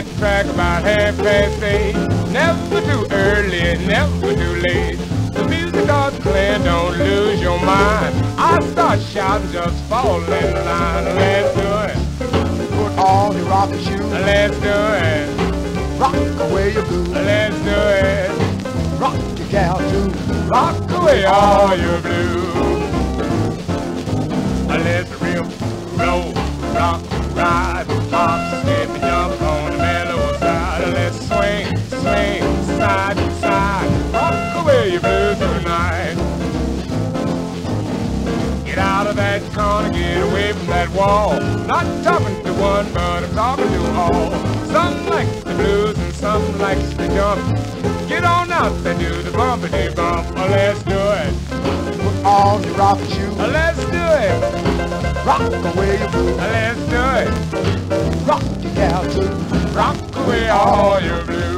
at the track about 8:30. Never too early, never too late. The music starts playing, don't lose your mind. I start shouting, just fall in line. Let's do it. Put on your rocking shoes. Let's do it. Rock away your blues. Let's do it. Rock your gal too. Rock away all your blues. Let's rip, roll, rock, ride, hop, skip, and jump on the mellow side. Let's swing, swing, side to side. Rock away your blues tonight. Get out of that corner, get away from that wall. Not talking to one, but I'm talking to all. Some likes the blues and some likes the jump. Get on out and do the bumpity bump. Let's do it. Put on your rocking shoes. Let's do it. Rock away your blues. Let's do it. Rock your gal too. Rock away all your blues.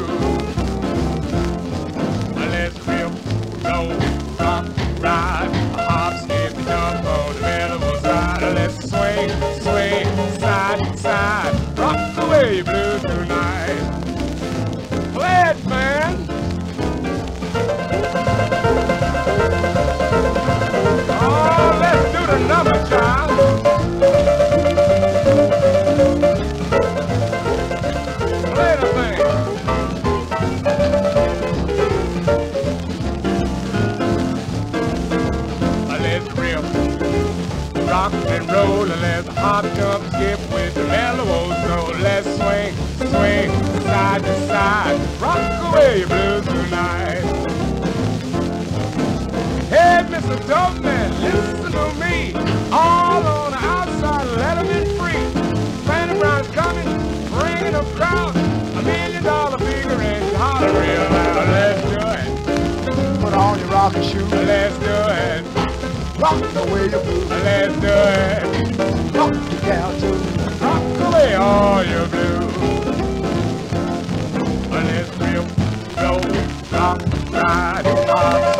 Let's rip, roll, rock, ride, hop, skip, and jump on the mellow side. Let's swing, swing, side to side. Rock away your blues tonight. Play it, man. Oh, let's do the number, child. Play the thing. Let's rip, rock and roll, and let's hop, jump, skip with the mellow soul. Let's swing, swing, side to side. Rock away your blues tonight. Hey, Mr. Dopeman, listen to me. All on the outside, let them in free. Fanny Brown's coming, bringing a crowd. $1 million figure and holler real loud. Let's do it. Put on your rocking shoes. Let's do it. Rock away your blues. Let's do it. Rock your gal too. Rock away all your blues. Let's rip, roll, rock, ride, hop,